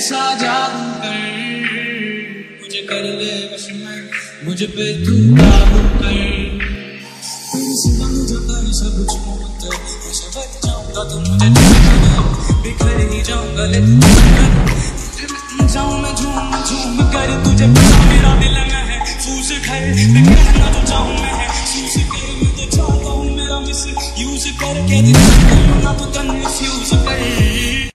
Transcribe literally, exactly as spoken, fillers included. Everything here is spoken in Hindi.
ऐसा जादू कर मुझे कर ले बस में, मुझे पे तू काबू कर। तेरे सिवा मुझे कर सब कुछ मत, मैं सवर जाऊंगा तो मुझे बिखर ही जाऊंगा, ले जाऊं मैं झूम झूम कर, तुझे पता मेरा दिल में है फूस घर, कहना तो चाहूं मैं है सूस कर, मैं तो चाहता हूं मेरा मिस यूज करके दिल ना तो